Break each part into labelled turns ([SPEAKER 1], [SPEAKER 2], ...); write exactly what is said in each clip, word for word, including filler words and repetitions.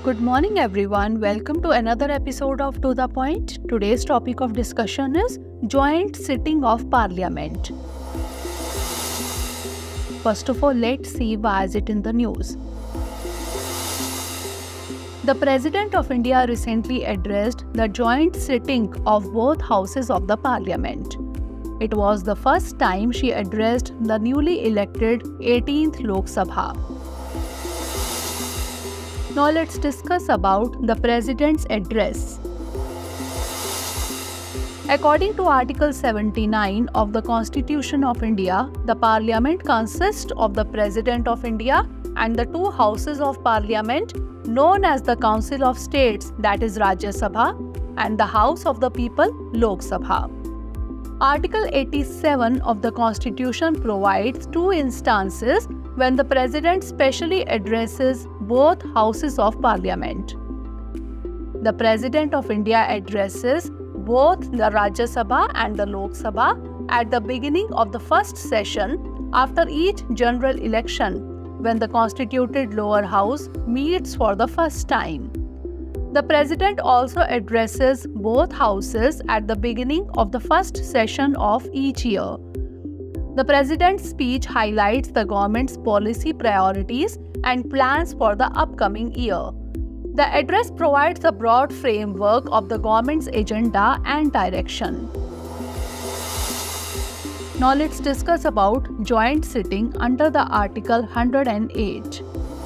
[SPEAKER 1] Good morning everyone, welcome to another episode of To The Point. Today's topic of discussion is Joint Sitting of Parliament. First of all, let's see why is it in the news. The President of India recently addressed the joint sitting of both houses of the Parliament. It was the first time she addressed the newly elected eighteenth Lok Sabha. Now let's discuss about the President's address. According to Article seventy-nine of the Constitution of India, the Parliament consists of the President of India and the two houses of Parliament known as the Council of States, that is Rajya Sabha, and the House of the People, Lok Sabha. Article eighty-seven of the Constitution provides two instances when the President specially addresses both houses of Parliament. The President of India addresses both the Rajya Sabha and the Lok Sabha at the beginning of the first session after each general election when the constituted lower house meets for the first time. The President also addresses both houses at the beginning of the first session of each year. The President's speech highlights the government's policy priorities and plans for the upcoming year. The address provides a broad framework of the government's agenda and direction. Now let's discuss about joint sitting under the Article one hundred eight.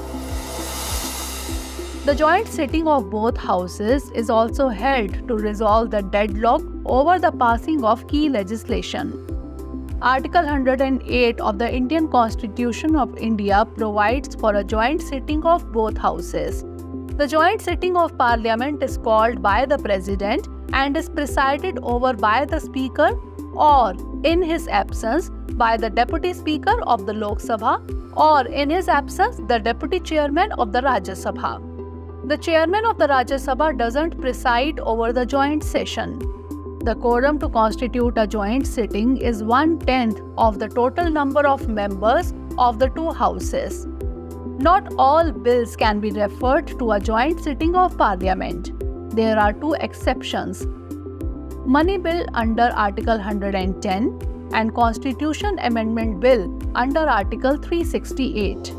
[SPEAKER 1] The joint sitting of both houses is also held to resolve the deadlock over the passing of key legislation. Article one hundred eight of the Indian Constitution of India provides for a joint sitting of both houses. The joint sitting of Parliament is called by the President and is presided over by the Speaker or, in his absence, by the Deputy Speaker of the Lok Sabha or, in his absence, the Deputy Chairman of the Rajya Sabha. The Chairman of the Rajya Sabha doesn't preside over the joint session. The quorum to constitute a joint sitting is one-tenth of the total number of members of the two houses. Not all bills can be referred to a joint sitting of Parliament. There are two exceptions: Money Bill under Article one hundred ten and Constitution Amendment Bill under Article three sixty-eight.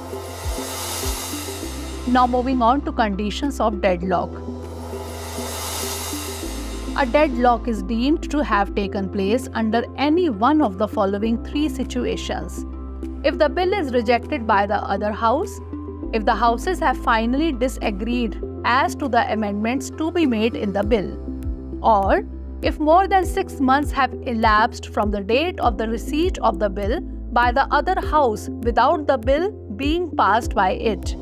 [SPEAKER 1] Now moving on to conditions of deadlock. A deadlock is deemed to have taken place under any one of the following three situations: if the bill is rejected by the other house, if the houses have finally disagreed as to the amendments to be made in the bill, or if more than six months have elapsed from the date of the receipt of the bill by the other house without the bill being passed by it.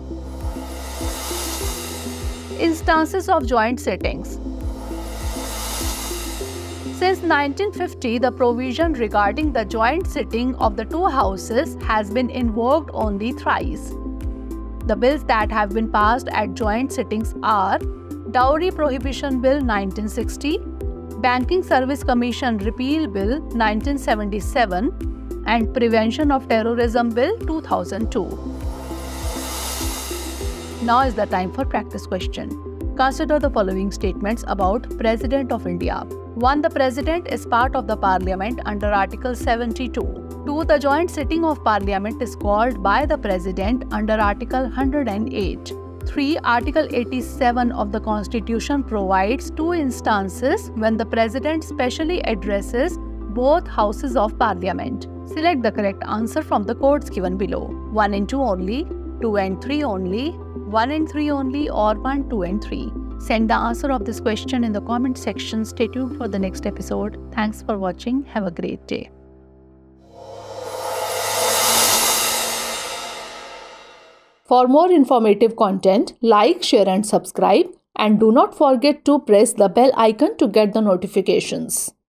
[SPEAKER 1] Instances of joint sittings. Since nineteen fifty, the provision regarding the joint sitting of the two houses has been invoked only thrice. The bills that have been passed at joint sittings are Dowry Prohibition Bill nineteen sixty, Banking Service Commission Repeal Bill nineteen seventy-seven, and Prevention of Terrorism Bill two thousand two. Now is the time for practice question. Consider the following statements about President of India. one. The President is part of the Parliament under Article seventy-two. two. The joint sitting of Parliament is called by the President under Article one hundred eight. three. Article eighty-seven of the Constitution provides two instances when the President specially addresses both houses of Parliament. Select the correct answer from the codes given below. one and two only, two and three only, one and three only, or one, two and three. Send the answer of this question in the comment section. Stay tuned for the next episode. Thanks for watching. Have a great day. For more informative content, like, share and subscribe, and do not forget to press the bell icon to get the notifications.